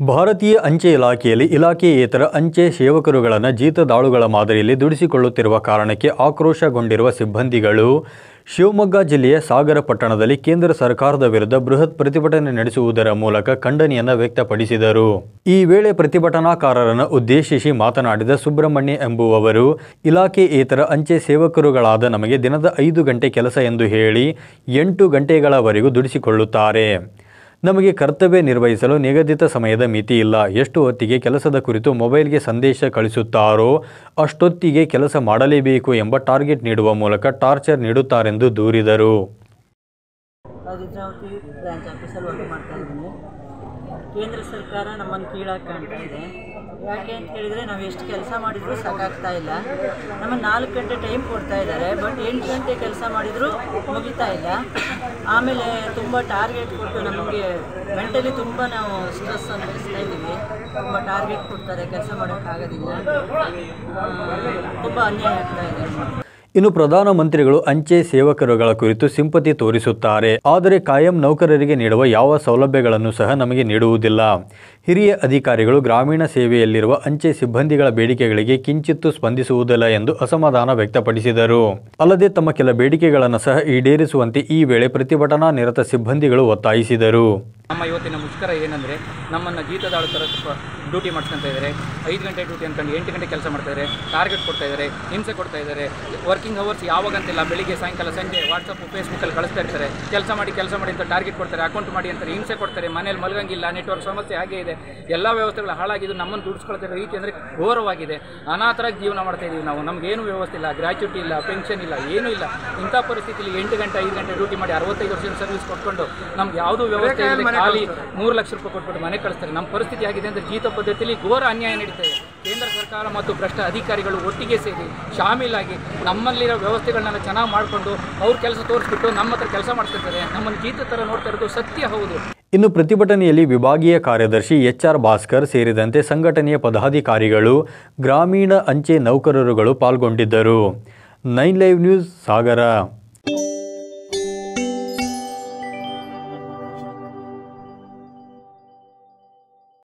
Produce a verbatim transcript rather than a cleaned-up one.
ಭಾರತೀಯ ಅಂಚೆ ಇಲಾಖೆಯಲ್ಲಿ ಇಲಾಖೆಯೇತರ ಅಂಚೆ ಸೇವಕರುಗಳನ್ನು ಜೀತದಾಳುಗಳ ಮಾದರಿಯಲ್ಲಿ ದುಡಿಸಿಕೊಳ್ಳುತ್ತಿರುವ ಕಾರಣಕ್ಕೆ ಆಕ್ರೋಶಗೊಂಡಿರುವ ಸಿಬ್ಬಂದಿಗಳು ಶಿವಮೊಗ್ಗ ಜಿಲ್ಲೆಯ ಸಾಗರ ಪಟ್ಟಣದಲ್ಲಿ ಕೇಂದ್ರ ಸರ್ಕಾರದ ವಿರುದ್ಧ ಬೃಹತ್ ಪ್ರತಿಭಟನೆ ನಡೆಸುವುದರ ಮೂಲಕ ಖಂಡನೆಯನ್ನು ವ್ಯಕ್ತಪಡಿಸಿದರು. ಈ ವೇಳೆ ಪ್ರತಿಭಟನಾಕಾರರನ್ನು ಉದ್ದೇಶಿಸಿ ಮಾತನಾಡಿದ ಸುಬ್ರಹ್ಮಣ್ಯ ಎಂಬುವವರು, ಇಲಾಖೆಯೇತರ ಅಂಚೆ ಸೇವಕರುಗಳಾದ ನಮಗೆ ದಿನದ ಐದು ಗಂಟೆ ಕೆಲಸ ಎಂದು ಹೇಳಿ ಎಂಟು ಗಂಟೆಗಳವರೆಗೂ ದುಡಿಸಿಕೊಳ್ಳುತ್ತಾರೆ. ನಮಗೆ ಕರ್ತವ್ಯ ನಿರ್ವಹಿಸಲು ನಿಗದಿತ ಸಮಯದ ಮಿತಿ ಇಲ್ಲ. ಎಷ್ಟು ಹೊತ್ತಿಗೆ ಕೆಲಸದ ಕುರಿತು ಮೊಬೈಲ್ಗೆ ಸಂದೇಶ ಕಳಿಸುತ್ತಾರೋ ಅಷ್ಟೊತ್ತಿಗೆ ಕೆಲಸ ಮಾಡಲೇಬೇಕು ಎಂಬ ಟಾರ್ಗೆಟ್ ನೀಡುವ ಮೂಲಕ ಟಾರ್ಚರ್ ನೀಡುತ್ತಾರೆಂದು ದೂರಿದರು. ಕೇಂದ್ರ ಸರ್ಕಾರ ನಮ್ಮನ್ನು ಕೀಳಾಗಿ ಕಾಣ್ತಾ ಇದೆ. ಯಾಕೆ ಅಂತ ಹೇಳಿದರೆ ನಾವು ಎಷ್ಟು ಕೆಲಸ ಮಾಡಿದರೂ ಸಾಕಾಗ್ತಾ ಇಲ್ಲ. ನಮಗೆ ನಾಲ್ಕು ಗಂಟೆ ಟೈಮ್ ಕೊಡ್ತಾ ಇದ್ದಾರೆ, ಬಟ್ ಎಂಟು ಗಂಟೆ ಕೆಲಸ ಮಾಡಿದರೂ ಮುಗಿತಾ ಇಲ್ಲ. ಆಮೇಲೆ ತುಂಬ ಟಾರ್ಗೆಟ್ ಕೊಟ್ಟು ನಮಗೆ ಮೆಂಟಲಿ ತುಂಬ ನಾವು ಸ್ಟ್ರೆಸ್ ಅನುಭವಿಸ್ತಾ ಇದ್ದೀವಿ. ತುಂಬ ಟಾರ್ಗೆಟ್ ಕೊಡ್ತಾರೆ, ಕೆಲಸ ಮಾಡೋಕ್ಕಾಗೋದಿಲ್ಲ, ತುಂಬ ಅನ್ಯಾಯ ಆಗ್ತಾ ಇದೆ. ಇನ್ನು ಪ್ರಧಾನಮಂತ್ರಿಗಳು ಅಂಚೆ ಸೇವಕರುಗಳ ಕುರಿತು ಸಿಂಪತಿ ತೋರಿಸುತ್ತಾರೆ, ಆದರೆ ಕಾಯಂ ನೌಕರರಿಗೆ ನೀಡುವ ಯಾವ ಸೌಲಭ್ಯಗಳನ್ನು ಸಹ ನಮಗೆ ನೀಡುವುದಿಲ್ಲ. ಹಿರಿಯ ಅಧಿಕಾರಿಗಳು ಗ್ರಾಮೀಣ ಸೇವೆಯಲ್ಲಿರುವ ಅಂಚೆ ಸಿಬ್ಬಂದಿಗಳ ಬೇಡಿಕೆಗಳಿಗೆ ಕಿಂಚಿತ್ತೂ ಸ್ಪಂದಿಸುವುದಿಲ್ಲ ಎಂದು ಅಸಮಾಧಾನ ವ್ಯಕ್ತಪಡಿಸಿದರು. ಅಲ್ಲದೆ ತಮ್ಮ ಕೆಲ ಬೇಡಿಕೆಗಳನ್ನು ಸಹ ಈಡೇರಿಸುವಂತೆ ಈ ವೇಳೆ ಪ್ರತಿಭಟನಾ ನಿರತ ಸಿಬ್ಬಂದಿಗಳು ಒತ್ತಾಯಿಸಿದರು. ನಮ್ಮ ಇವತ್ತಿನ ಮುಷ್ಕರ ಏನಂದರೆ, ನಮ್ಮನ್ನು ಜೀತದಾಳು ಥರ ಡ್ಯೂಟಿ ಮಾಡ್ಕೊತಾ ಇದ್ದಾರೆ. ಐದು ಗಂಟೆ ಡ್ಯೂಟಿ ಅಂದ್ಕೊಂಡು ಎಂಟು ಗಂಟೆ ಕೆಲಸ ಮಾಡ್ತಾ ಇದ್ದಾರೆ, ಟಾರ್ಗೆಟ್ ಕೊಡ್ತಾ ಇದ್ದಾರೆ, ಹಿಂಸೆ ಕೊಡ್ತಾ ಇದ್ದಾರೆ. ವರ್ಕಿಂಗ್ ಅವರ್ಸ್ ಯಾವಾಗಂತಿಲ್ಲ, ಬೆಳಿಗ್ಗೆ ಸಾಯಂಕಾಲ ಸಂಜೆ ವಾಟ್ಸಪ್ಪು ಫೇಸ್ಬುಕ್ಕಲ್ಲಿ ಕಳಿಸ್ತಾ ಇರ್ತಾರೆ. ಕೆಲಸ ಮಾಡಿ ಕೆಲಸ ಮಾಡಿ ಅಂತ ಟಾರ್ಗೆಟ್ ಕೊಡ್ತಾರೆ, ಅಕೌಂಟ್ ಮಾಡಿ ಅಂತಾರೆ, ಹಿಂಸೆ ಕೊಡ್ತಾರೆ. ಮನೇಲಿ ಮಲಗಂಗಿಲ್ಲ, ನೆಟ್ವರ್ಕ್ ಸಮಸ್ಯೆ ಹಾಗೆ ಇದೆ. ಎಲ್ಲ ವ್ಯವಸ್ಥೆಗಳು ಹಾಳಾಗಿದ್ದು ನಮ್ಮನ್ನು ದುಡಿಸ್ಕೊಳ್ತಿರೋ ರೀತಿ ಅಂದರೆ ಘೋರವಾಗಿದೆ. ಅನಾಥರಾಗಿ ಜೀವನ ಮಾಡ್ತಾ ಇದ್ದೀವಿ ನಾವು. ನಮಗೇನು ವ್ಯವಸ್ಥೆ ಇಲ್ಲ, ಗ್ರ್ಯಾಚ್ಯುಟಿ ಇಲ್ಲ, ಪೆನ್ಷನ್ ಇಲ್ಲ, ಏನೂ ಇಲ್ಲ. ಇಂಥ ಪರಿಸ್ಥಿತಿಯಲ್ಲಿ ಎಂಟು ಗಂಟೆ ಐದು ಗಂಟೆ ಡ್ಯೂಟಿ ಮಾಡಿ ಅರವತ್ತೈದು ವರ್ಷದ ಸರ್ವಿಸ್ ಕೊಟ್ಕೊಂಡು ನಮ್ಗೆ ಯಾವುದೂ ವ್ಯವಸ್ಥೆ ಇಲ್ಲ, ಖಾಲಿ ಮೂರು ಲಕ್ಷ ರೂಪಾಯಿ ಕೊಟ್ಬಿಟ್ಟು ಮನೆ ಕಳಿಸ್ತಾರೆ. ನಮ್ಮ ಪರಿಸ್ಥಿತಿ ಆಗಿದೆ ಅಂದರೆ ಜೀತ ಪದ್ಧತಿಯಲ್ಲಿ ಘೋರ ಅನ್ಯಾಯ ನಡೀತದೆ. ಕೇಂದ್ರ ಸರ್ಕಾರ ಮತ್ತು ಭ್ರಷ್ಟ ಅಧಿಕಾರಿಗಳು ಒಟ್ಟಿಗೆ ಸೇರಿ ಶಾಮೀಲಾಗಿ ನಮ್ಮಲ್ಲಿರೋ ವ್ಯವಸ್ಥೆಗಳನ್ನೆಲ್ಲ ಚೆನ್ನಾಗಿ ಮಾಡಿಕೊಂಡು ಅವ್ರ ಕೆಲಸ ತೋರಿಸ್ಬಿಟ್ಟು ನಮ್ಮ ಹತ್ರ ಕೆಲಸ ಮಾಡ್ತಿರ್ತಾರೆ. ನಮ್ಮನ್ನು ಜೀತ ಥರ ನೋಡ್ತಾ ಇರೋದು ಸತ್ಯ ಹೌದು. ಇನ್ನು ಪ್ರತಿಭಟನೆಯಲ್ಲಿ ವಿಭಾಗೀಯ ಕಾರ್ಯದರ್ಶಿ ಎಚ್ ಆರ್ ಭಾಸ್ಕರ್ ಸೇರಿದಂತೆ ಸಂಘಟನೆಯ ಪದಾಧಿಕಾರಿಗಳು, ಗ್ರಾಮೀಣ ಅಂಚೆ ನೌಕರರುಗಳು ಪಾಲ್ಗೊಂಡಿದ್ದರು. ನೈನ್ ಲೈವ್ ನ್ಯೂಸ್ ಸಾಗರ.